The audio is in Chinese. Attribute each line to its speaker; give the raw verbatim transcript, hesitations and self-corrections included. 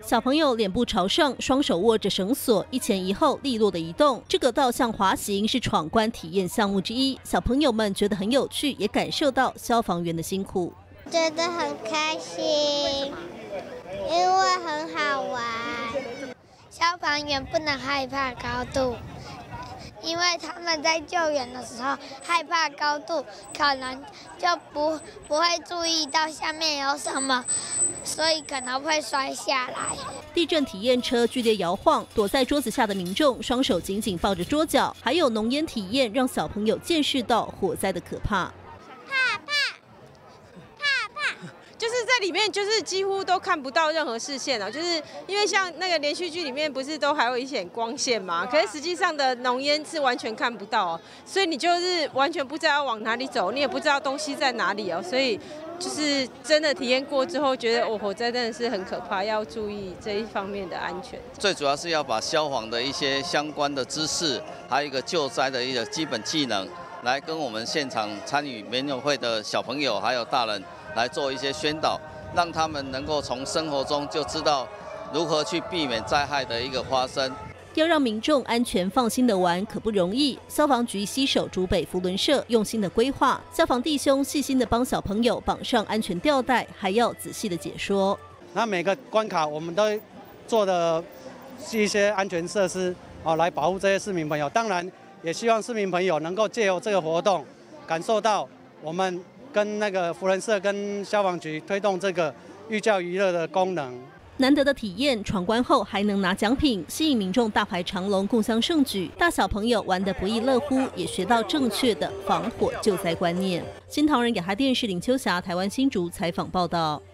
Speaker 1: 小朋友脸部朝上，双手握着绳索，一前一后利落的移动。这个倒向滑行是闯关体验项目之一，小朋友们觉得很有趣，也感受到消防员的辛苦。
Speaker 2: 觉得很开心，因为很好玩。消防员不能害怕高度，因为他们在救援的时候害怕高度，可能就不不会注意到下面有什么，所以可能会摔下来。
Speaker 1: 地震体验车剧烈摇晃，躲在桌子下的民众双手紧紧抱着桌角，还有浓烟体验，让小朋友见识到火灾的可怕。
Speaker 2: 怕怕怕怕，
Speaker 3: 就是在里面就是几乎都看不到任何视线了，就是因为像那个连续剧里面不是都还有一些光线嘛，可是实际上的浓烟是完全看不到，所以你就是完全不知道要往哪里走，你也不知道东西在哪里哦，所以就是真的体验过之后，觉得哦，火灾真的是很可怕，要注意这一方面的安全。
Speaker 4: 最主要是要把消防的一些相关的知识，还有一个救灾的一个基本技能，来跟我们现场参与联友会的小朋友还有大人来做一些宣导，让他们能够从生活中就知道如何去避免灾害的一个发生。
Speaker 1: 要让民众安全放心的玩可不容易，消防局携手竹北扶轮社用心的规划，消防弟兄细心的帮小朋友绑上安全吊带，还要仔细的解说。
Speaker 5: 那每个关卡我们都做的是一些安全设施哦，来保护这些市民朋友。当然也希望市民朋友能够借由这个活动，感受到我们跟那个扶轮社跟消防局推动这个寓教于乐的功能。
Speaker 1: 难得的体验，闯关后还能拿奖品，吸引民众大排长龙，共襄盛举。大小朋友玩得不亦乐乎，也学到正确的防火救灾观念。新唐人亚太电视林秋霞台湾新竹采访报道。